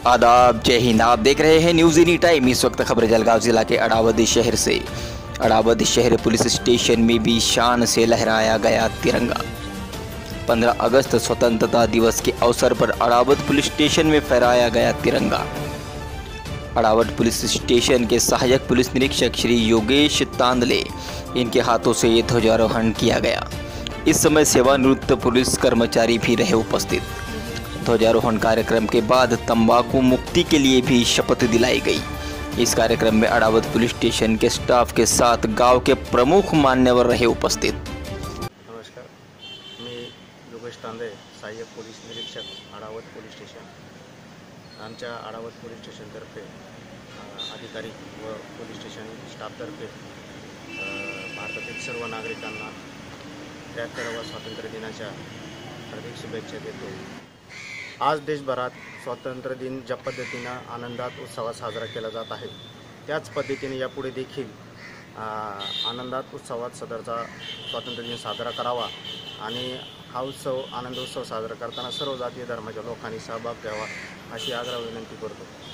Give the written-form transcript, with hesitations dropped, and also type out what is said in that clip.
आदाब, जय हिंद। आप देख रहे हैं न्यूज़ एनी टाइम। इस वक्त खबर जलगांव जिला के अड़ावद शहर से। अड़ावद शहर पुलिस स्टेशन में भी शान से लहराया गया तिरंगा। 15 अगस्त स्वतंत्रता दिवस के अवसर पर अड़ावद पुलिस स्टेशन में फहराया गया तिरंगा। अड़ावद पुलिस स्टेशन के सहायक पुलिस निरीक्षक श्री योगेश तांदले, इनके हाथों से ये ध्वजारोहण किया गया। इस समय सेवानिवृत्त पुलिस कर्मचारी भी रहे उपस्थित। ध्वजारोहण कार्यक्रम के बाद तंबाकू मुक्ति के लिए भी शपथ दिलाई गई। इस कार्यक्रम में अड़ावद पुलिस स्टेशन के स्टाफ के साथ गांव के प्रमुख मान्यवर रहे उपस्थित। नमस्कार, मी योगेश तांदळे, सहाय्यक पोलीस निरीक्षक अड़ावद पोलीस स्टेशन। आमच्या अड़ावद पोलीस स्टेशनतर्फे अधिकारी व पोलीस स्टेशन स्टाफतर्फे भारतातील सर्व नागरिकांना 73व्या स्वातंत्र्य दिनाच्या हार्दिक शुभेच्छा देतो। आज देशभरात स्वातंत्र्य दिन ज्या पद्धतीनं आनंदात उत्सवात साजरा केला जात आहे, त्याच पद्धतीने यापुढे देखील आनंदात उत्सवात सदरचा स्वातंत्र्य दिन साजरा करावा आणि हा उत्सव आनंदोत्सव साजरा करताना सर्व जातीय धर्माच्या लोकांनी सहभाग घ्यावा अशी आग्रह विनंती करतो।